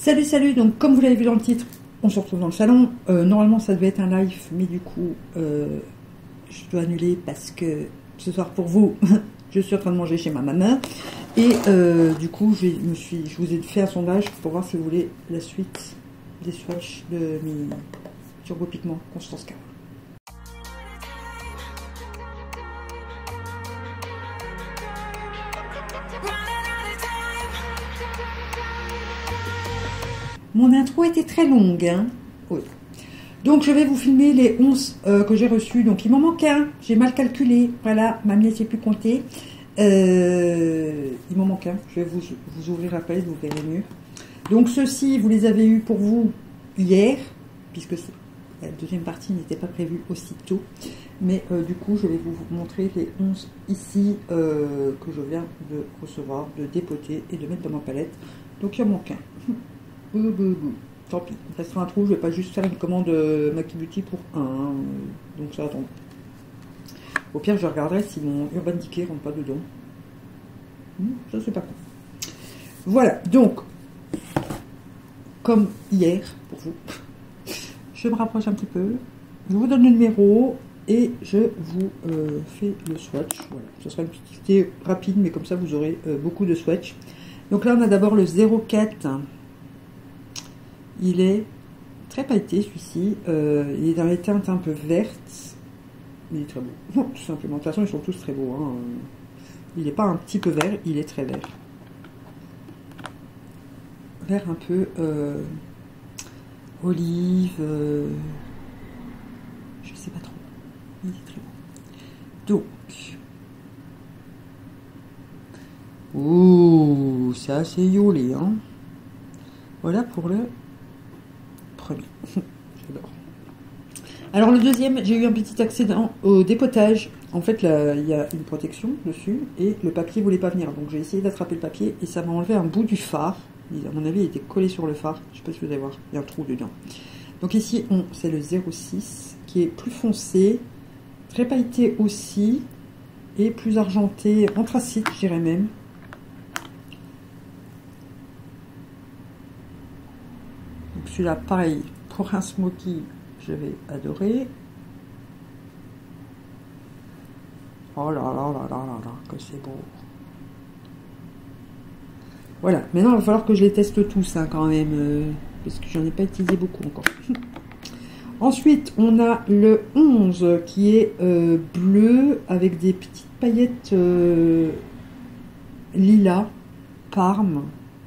Salut, salut, donc comme vous l'avez vu dans le titre, on se retrouve dans le salon. Normalement ça devait être un live, mais du coup je dois annuler parce que ce soir pour vous, je suis en train de manger chez ma maman. Et du coup je vous ai fait un sondage pour voir si vous voulez la suite des swatchs de mes Turbo Pigment Constance K. Mon intro était très longue, hein. Oui. Donc je vais vous filmer les 11 que j'ai reçus. Donc il m'en manque un, j'ai mal calculé. Voilà, mamie ne sait plus compter. Il m'en manque un. Je vais vous ouvrir la palette, vous verrez mieux. Donc ceux-ci, vous les avez eus pour vous hier, puisque la deuxième partie n'était pas prévue aussitôt. Mais du coup, je vais vous montrer les 11 ici que je viens de recevoir, de dépoter et de mettre dans ma palette. Donc il en manque un. Tant pis, il restera un trou, je vais pas juste faire une commande Maki Beauty pour un, donc ça attend. Au pire, je regarderai si mon Urban Decay rentre pas dedans. Ça c'est pas con. Voilà, donc, comme hier, pour vous, je me rapproche un petit peu, je vous donne le numéro et je vous fais le swatch. Voilà, ce sera une petite idée rapide, mais comme ça vous aurez beaucoup de swatch. Donc là, on a d'abord le 04. Il est très pailleté celui-ci, il est dans les teintes un peu vertes, il est très beau, tout simplement. De toute façon ils sont tous très beaux, hein. Il n'est pas un petit peu vert, il est très vert. Vert un peu olive, je sais pas trop, il est très beau. Donc, ouh, c'est assez yolé, hein. Voilà pour le premier. J'adore. Alors le deuxième, j'ai eu un petit accident au dépotage. En fait, là, il y a une protection dessus et le papier voulait pas venir. Donc j'ai essayé d'attraper le papier et ça m'a enlevé un bout du phare. À mon avis, il était collé sur le phare. Je sais pas si vous allez voir, il y a un trou dedans. Donc ici, c'est le 06 qui est plus foncé, très pailleté aussi et plus argenté, anthracite, je dirais même. Celui-là, pareil, pour un smoky, je vais adorer. Oh là là là là là là, que c'est beau. Voilà, maintenant il va falloir que je les teste tous, hein, quand même, parce que j'en ai pas utilisé beaucoup encore. Ensuite, on a le 11 qui est bleu avec des petites paillettes lilas, Parme.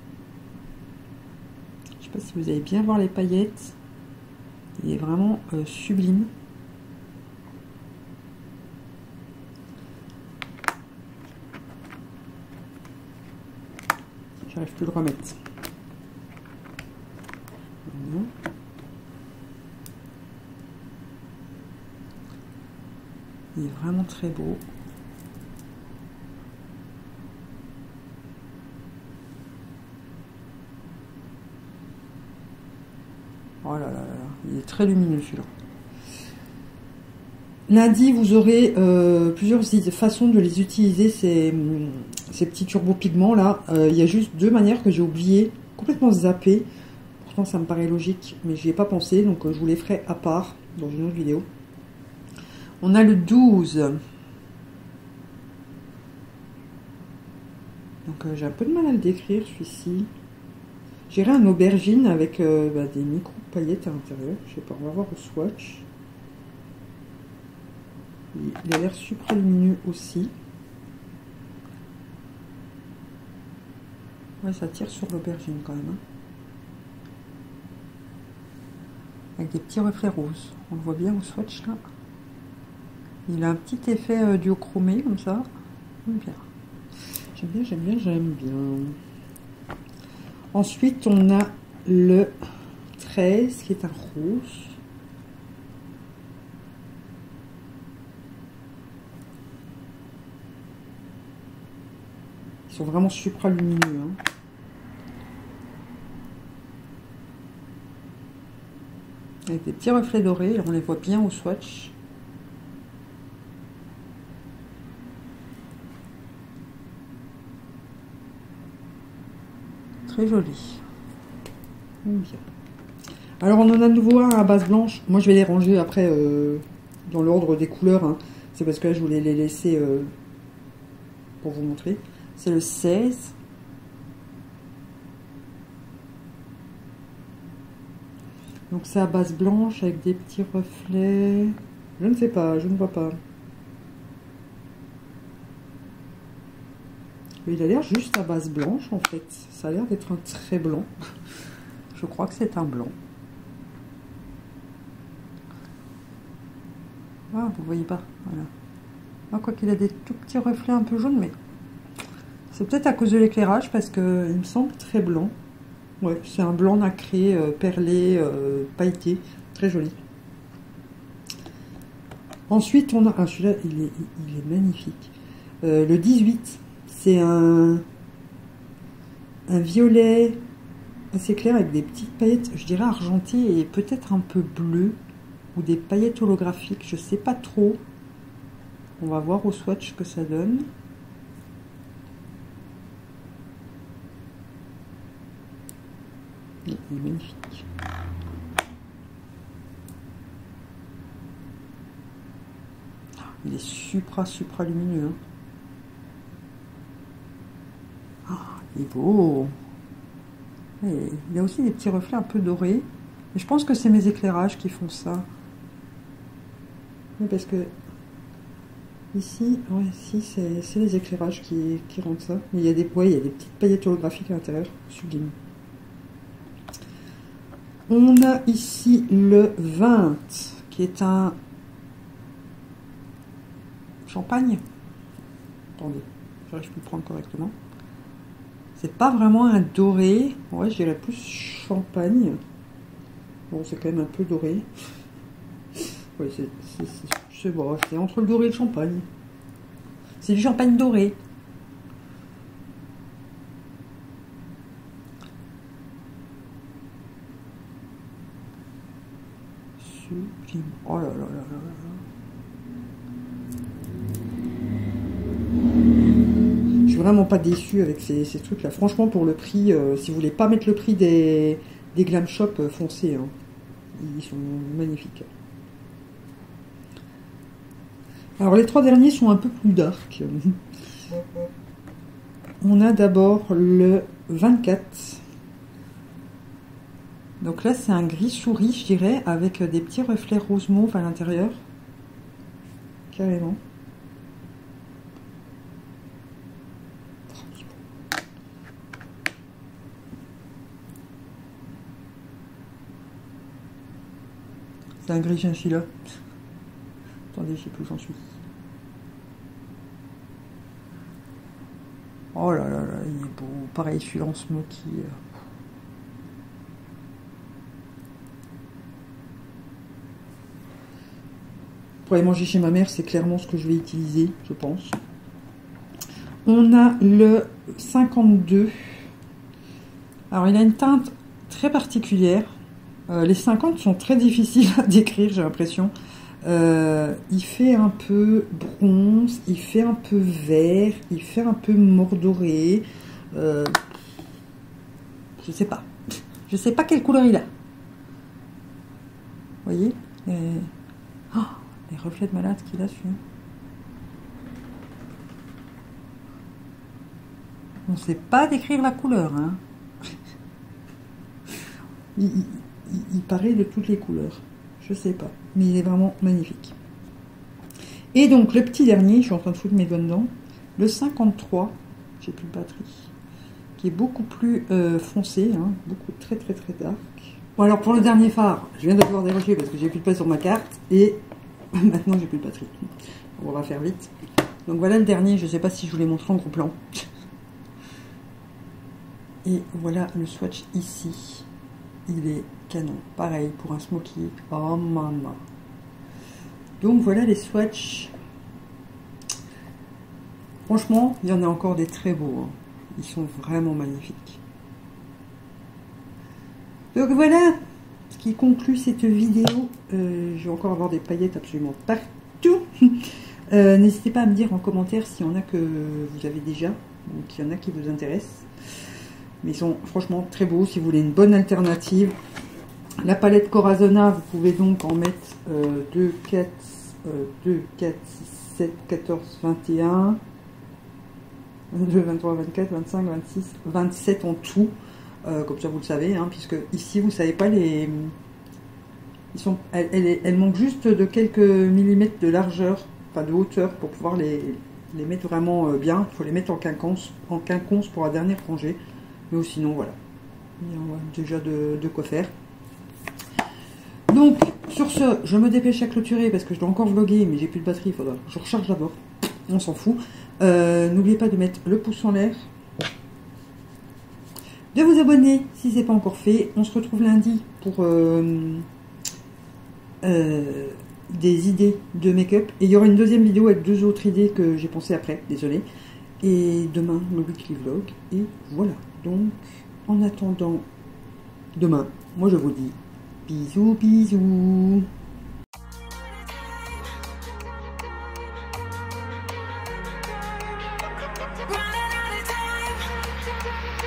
Je sais pas si vous allez bien voir les paillettes. Il est vraiment sublime. J'arrive plus à le remettre. Il est vraiment très beau. Oh là là là, il est très lumineux celui-là. Lundi, vous aurez plusieurs façons de les utiliser, ces petits turbo pigments là. Il y a juste deux manières que j'ai oublié, complètement zappé. Pourtant, ça me paraît logique, mais j'y ai pas pensé, donc je vous les ferai à part dans une autre vidéo. On a le 12. Donc j'ai un peu de mal à le décrire celui-ci. J'irai un aubergine avec des micro paillettes à l'intérieur. Je sais pas, on va voir au swatch. Il a l'air super lumineux aussi. Ouais, ça tire sur l'aubergine quand même, hein. Avec des petits reflets roses. On le voit bien au swatch là. Il a un petit effet duochromé comme ça. J'aime bien. J'aime bien, j'aime bien, j'aime bien. Ensuite, on a le 13 qui est un rose. Ils sont vraiment super lumineux, hein. Avec des petits reflets dorés, on les voit bien au swatch. Très joli. bien. Alors on en a de nouveau un à base blanche. Moi je vais les ranger après dans l'ordre des couleurs. Hein. C'est parce que là je voulais les laisser pour vous montrer. C'est le 16. Donc c'est à base blanche avec des petits reflets. Je ne sais pas, je ne vois pas. Il a l'air juste à base blanche en fait. Ça a l'air d'être un très blanc. Je crois que c'est un blanc. Ah, vous voyez pas. Voilà. Ah, quoi qu'il a des tout petits reflets un peu jaunes, mais c'est peut-être à cause de l'éclairage parce qu'il me semble très blanc. Ouais, c'est un blanc nacré, perlé, pailleté. Très joli. Ensuite, on a... Ah, celui-là, il est magnifique. Le 18, c'est un violet assez clair avec des petites paillettes, je dirais argentées et peut-être un peu bleu. Ou des paillettes holographiques, je sais pas trop. On va voir au swatch ce que ça donne. Il est magnifique. Il est supra lumineux. Hein. Oh, il est beau. Et il y a aussi des petits reflets un peu dorés. Et je pense que c'est mes éclairages qui font ça. Oui, parce que ici, ouais, ici c'est les éclairages qui rendent ça. Mais il y a des petites paillettes holographiques à l'intérieur. Sublime. On a ici le 20, qui est un champagne. Attendez, j'arrive plus à le prendre correctement. C'est pas vraiment un doré. Ouais, je dirais plus champagne. Bon, c'est quand même un peu doré. Oui, c'est bon, c'est entre le doré et le champagne. C'est du champagne doré. Sublime. Oh là là là là là. Je suis vraiment pas déçue avec ces trucs là. Franchement, pour le prix, si vous voulez pas mettre le prix des Glam Shop, foncez. Hein. Ils sont magnifiques. Alors les trois derniers sont un peu plus dark. On a d'abord le 24. Donc là c'est un gris souris je dirais avec des petits reflets rose mauve à l'intérieur. Carrément. C'est un gris chinchilla. Attendez, je sais plus où j'en suis. Oh là là là, il est beau. Pareil, celui-là en smoky. Pour aller manger chez ma mère, c'est clairement ce que je vais utiliser, je pense. On a le 52. Alors, il a une teinte très particulière. Les 50 sont très difficiles à décrire, j'ai l'impression. Il fait un peu bronze, il fait un peu vert, il fait un peu mordoré. Je sais pas. Je sais pas quelle couleur il a. Vous voyez oh, les reflets de malade qu'il a dessus. On ne sait pas décrire la couleur. Hein. Il paraît de toutes les couleurs. Je sais pas. Mais il est vraiment magnifique. Et donc, le petit dernier, je suis en train de foutre mes doigts dedans. Le 53, j'ai plus de batterie. Qui est beaucoup plus foncé. Hein, beaucoup très très très dark. Bon, alors pour le dernier phare, je viens de devoir déroger parce que j'ai plus de place sur ma carte. Et maintenant, j'ai plus de batterie. On va faire vite. Donc voilà le dernier. Je sais pas si je vous l'ai montré en gros plan. Et voilà le swatch ici. Il est canon. Pareil pour un smoky. Oh maman. Donc voilà les swatchs. Franchement, il y en a encore des très beaux. Hein. Ils sont vraiment magnifiques. Donc voilà ce qui conclut cette vidéo. Je vais encore avoir des paillettes absolument partout. N'hésitez pas à me dire en commentaire s'il y en a que vous avez déjà ou qu'il y en a qui vous intéressent. Mais ils sont franchement très beaux si vous voulez une bonne alternative. La palette Corazona, vous pouvez donc en mettre 2, 4, 6, 7, 14, 21, 22, 23, 24, 25, 26, 27 en tout. Comme ça vous le savez, hein, puisque ici vous savez pas les... Elles manquent juste de quelques millimètres de largeur, enfin de hauteur pour pouvoir les mettre vraiment bien. Il faut les mettre en quinconce pour la dernière rangée. Mais sinon voilà, il y a déjà de quoi faire. Donc sur ce, je me dépêche à clôturer parce que je dois encore vlogger, mais j'ai plus de batterie, il faudra que je recharge d'abord. On s'en fout. N'oubliez pas de mettre le pouce en l'air, de vous abonner si ce n'est pas encore fait. On se retrouve lundi pour des idées de make-up. Et il y aura une deuxième vidéo avec 2 autres idées que j'ai pensé après, désolé. Et demain, le weekly vlog. Et voilà. Donc, en attendant demain, moi je vous dis bisous, bisous. Running out of time.